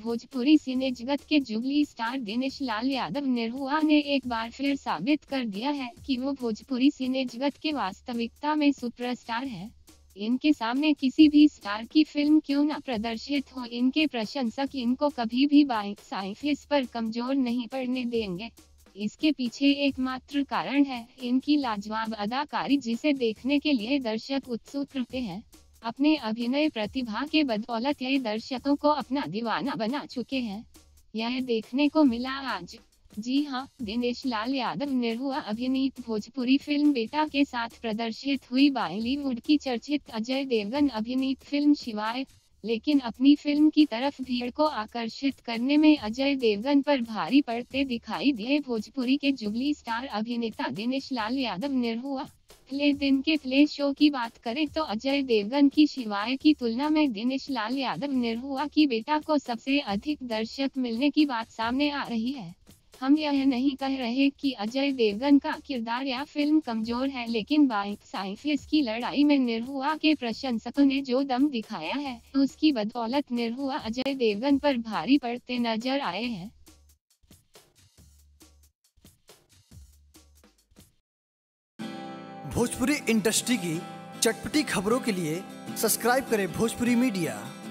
भोजपुरी सिने जगत के जुगली स्टार दिनेश लाल यादव निरहुआ ने एक बार फिर साबित कर दिया है कि वो भोजपुरी सिने जगत के वास्तविकता में सुपरस्टार है। इनके सामने किसी भी स्टार की फिल्म क्यों न प्रदर्शित हो, इनके प्रशंसक इनको कभी भी बॉक्स ऑफिस पर कमजोर नहीं पड़ने देंगे। इसके पीछे एकमात्र कारण है इनकी लाजवाब अदाकारी, जिसे देखने के लिए दर्शक उत्सुक रहते हैं। अपने अभिनय प्रतिभा के बदौलत ये दर्शकों को अपना दीवाना बना चुके हैं। यह देखने को मिला आज। जी हां, दिनेश लाल यादव निरहुआ अभिनीत भोजपुरी फिल्म बेटा के साथ प्रदर्शित हुई बॉलीवुड की चर्चित अजय देवगन अभिनीत फिल्म शिवाय। लेकिन अपनी फिल्म की तरफ भीड़ को आकर्षित करने में अजय देवगन पर भारी पड़ते दिखाई दिए भोजपुरी के जुगली स्टार अभिनेता दिनेश लाल यादव निरहुआ। पहले दिन के प्ले शो की बात करें तो अजय देवगन की शिवाय की तुलना में दिनेश लाल यादव निरहुआ की बेटा को सबसे अधिक दर्शक मिलने की बात सामने आ रही है। हम यह नहीं कह रहे कि अजय देवगन का किरदार या फिल्म कमजोर है, लेकिन बॉक्स ऑफिस की लड़ाई में निरहुआ के प्रशंसकों ने जो दम दिखाया है, उसकी बदौलत निरहुआ अजय देवगन पर भारी पड़ते नजर आए हैं। भोजपुरी इंडस्ट्री की चटपटी खबरों के लिए सब्सक्राइब करें भोजपुरी मीडिया।